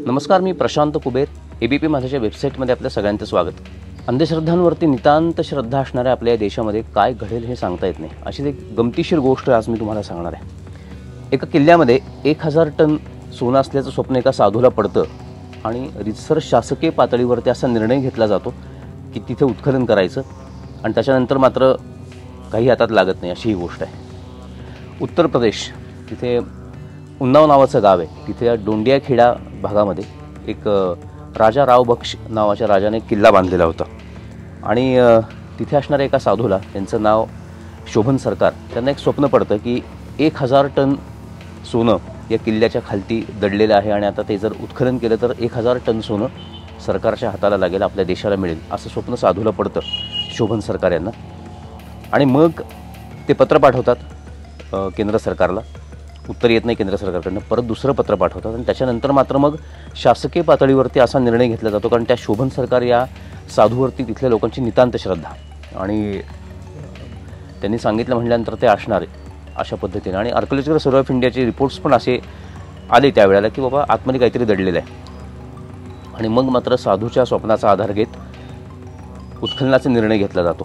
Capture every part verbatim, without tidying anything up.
नमस्कार, मी प्रशांत कुबेर. एबीपी माझ्याच्या वेबसाईटमध्ये आपल्या सगळ्यांचं स्वागत. अंधश्रद्धांवरती नितांत श्रद्धा असणाऱ्या आपल्या देशामध्ये काय घडेल हे सांगता येत नाही. अशीच एक गमतीशीर गोष्ट आज मी तुम्हाला सांगणार आहे. एका किल्ल्यामध्ये एक हजार टन सोनं असल्याचं स्वप्न एका साधूला पडतं आणि रितसर शासकीय पातळीवरती असा निर्णय घेतला जातो की तिथे उत्खनन करायचं आणि त्याच्यानंतर मात्र काही हातात लागत नाही, अशी ही गोष्ट आहे. उत्तर प्रदेश, तिथे उन्नाव नावाचं गाव आहे. तिथे या डोंडियाखेडा भागामध्ये एक राजा राव बक्ष नावाच्या राजाने किल्ला बांधलेला होता आणि तिथे असणाऱ्या एका साधूला, त्यांचं नाव शोभन सरकार, त्यांना एक स्वप्न पडतं की एक हजार टन सोनं या किल्ल्याच्या खालती दडलेलं आहे आणि आता ते जर उत्खनन केलं तर एक हजार टन सोनं सरकारच्या हाताला लागेल, आपल्या देशाला मिळेल, असं स्वप्न साधूला पडतं शोभन सरकार यांना. आणि मग ते पत्र पाठवतात केंद्र सरकारला. उत्तर येत नाही केंद्र सरकारकडनं. परत दुसरं पत्र पाठवतात आणि त्याच्यानंतर मात्र मग शासकीय पातळीवरती असा निर्णय घेतला जातो, कारण त्या शोभन सरकार या साधूवरती तिथल्या लोकांची नितांत श्रद्धा आणि त्यांनी सांगितलं म्हटल्यानंतर ते असणार आहे अशा पद्धतीने. आणि आर्किओलॉजिकल सर्व्हे ऑफ इंडियाचे रिपोर्ट्स पण असे आले त्यावेळेला की बाबा आतमध्ये काहीतरी दडलेलं आहे. आणि मग मात्र साधूच्या स्वप्नाचा आधार घेत उत्खननाचा निर्णय घेतला जातो.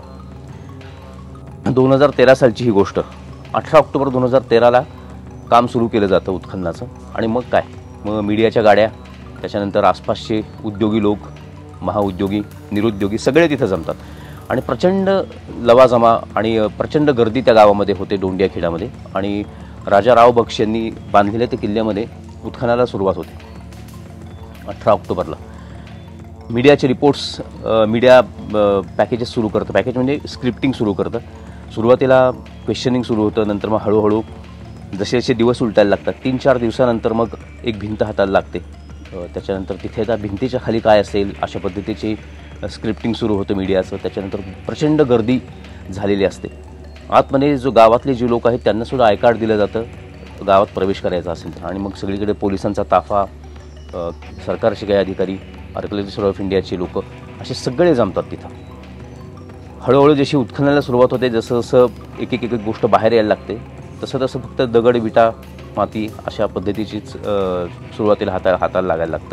दोन हजार तेरा सालची ही गोष्ट. अठरा ऑक्टोबर दोन हजार तेराला काम सुरू केलं जातं उत्खननाचं. आणि मग काय, मग मीडियाच्या गाड्या, त्याच्यानंतर आसपासचे उद्योगी लोक, महाउद्योगी, निरुद्योगी सगळे तिथं जमतात आणि प्रचंड लवाजमा आणि प्रचंड गर्दी त्या गावामध्ये होते, डोंडियाखेडामध्ये. आणि राजा राव बक्ष यांनी बांधलेल्या त्या किल्ल्यामध्ये उत्खननाला सुरुवात होते अठरा ऑक्टोबरला. मीडियाचे रिपोर्ट्स, मीडिया पॅकेजेस सुरू करतं. पॅकेज म्हणजे स्क्रिप्टिंग सुरू करतं. सुरुवातीला क्वेश्चनिंग सुरू होतं, नंतर मग हळूहळू जसे जसे दिवस उलटायला लागतात, तीन चार दिवसानंतर मग एक भिंत हाताला लागते. त्याच्यानंतर तिथे त्या भिंतीच्या खाली काय असेल अशा पद्धतीची स्क्रिप्टिंग सुरू होतं मीडियाचं. त्याच्यानंतर प्रचंड गर्दी झालेली असते. आतमध्ये जो गावातले जे लोक आहेत त्यांनासुद्धा आय कार्ड दिलं जातं गावात प्रवेश करायचा असेल तर. आणि मग सगळीकडे पोलिसांचा ताफा, सरकारचे काही अधिकारी, आर्किओलॉजिकल सर्व्हे ऑफ इंडियाचे लोक, असे सगळे जमतात तिथं. हळूहळू जशी उत्खननाला सुरुवात होते, जसं जसं एक एक एक गोष्ट बाहेर यायला लागते, तसं तसं फक्त दगड, विटा, माती अशा पद्धतीचीच सुरुवातीला हाता हाताला लागायला लागतं.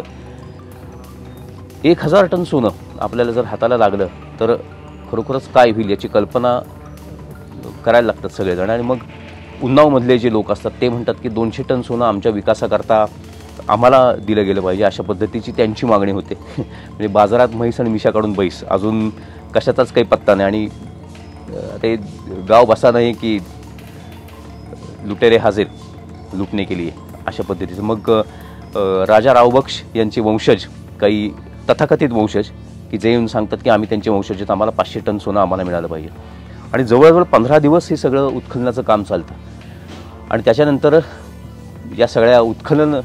एक हजार टन सोनं आपल्याला जर हाताला लागलं तर खरोखरच काय होईल याची कल्पना करायला लागतात सगळेजण. आणि मग उन्नावमधले जे लोक असतात ते म्हणतात की दोनशे टन सोनं आमच्या विकासाकरता आम्हाला दिलं गेलं पाहिजे, अशा पद्धतीची त्यांची मागणी होते. म्हणजे बाजारात म्हैस आणि मिशा काढून बैस, अजून कशाचाच काही पत्ता नाही. आणि ते गाव बसा नाही की लुटेरे हाजीर लुटणे के लिए, अशा पद्धतीचं. मग राजा राव बक्ष यांचे वंशज, काही तथाकथित वंशज, की जे येऊन सांगतात की आम्ही त्यांचे वंशज आहेत, आम्हाला पाचशे टन सोनं आम्हाला मिळालं पाहिजे. आणि जवळजवळ पंधरा दिवस हे सगळं उत्खननाचं काम चालतं. आणि त्याच्यानंतर या सगळ्या उत्खनन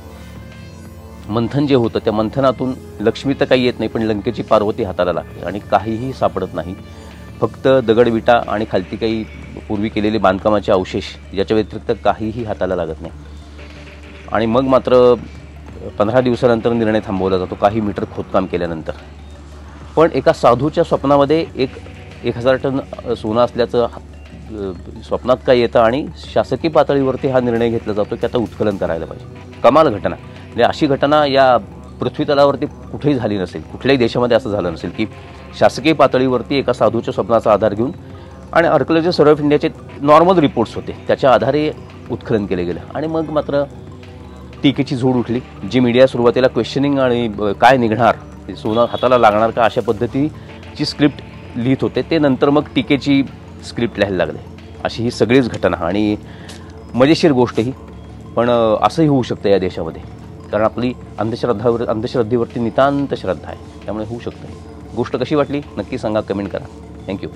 मंथन जे होतं त्या मंथनातून लक्ष्मी तर काही येत नाही, पण लंकेची पार्वती हाताला लागते आणि काहीही सापडत नाही. फक्त दगडविटा आणि खालती काही पूर्वी केलेले बांधकामाचे अवशेष, याच्या व्यतिरिक्त काहीही हाताला लागत नाही. आणि मग मात्र पंधरा दिवसानंतर निर्णय थांबवला जातो, काही मीटर खोदकाम केल्यानंतर. पण एका साधूच्या स्वप्नामध्ये एक एक हजार टन सोनं असल्याचं स्वप्नात काय येतं आणि शासकीय पातळीवरती हा निर्णय घेतला जातो की आता उत्खनन करायला पाहिजे. कमाल घटना. म्हणजे अशी घटना या पृथ्वीतलावरती कुठेही झाली नसेल, कुठल्याही देशामध्ये असं झालं नसेल की शासकीय पातळीवरती एका साधूच्या स्वप्नाचा आधार घेऊन, आणि आर्किओलॉजिकल सर्व्हे ऑफ इंडियाचे नॉर्मल रिपोर्ट्स होते त्याच्या आधारे उत्खनन केले गेलं. आणि मग मात्र टीकेची झोड उठली. जी मीडिया सुरुवातीला क्वेश्चनिंग आणि काय निघणार, सोनं हाताला लागणार का, अशा पद्धतीची स्क्रिप्ट लिहित होते, ते नंतर मग टीकेची स्क्रिप्ट लिहायला लागले. अशी ही सगळीच घटना. आणि मजेशीर गोष्ट ही, पण असंही होऊ शकतं या देशामध्ये, कारण आपली अंधश्रद्धावर अंधश्रद्धेवरती नितांत श्रद्धा आहे, त्यामुळे होऊ शकतं. गोष्ट कशी वाटली नक्की सांगा, कमेंट करा. थँक्यू.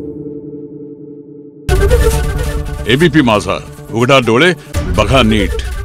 एबीपी माझा, उघडा डोळे बघा नीट.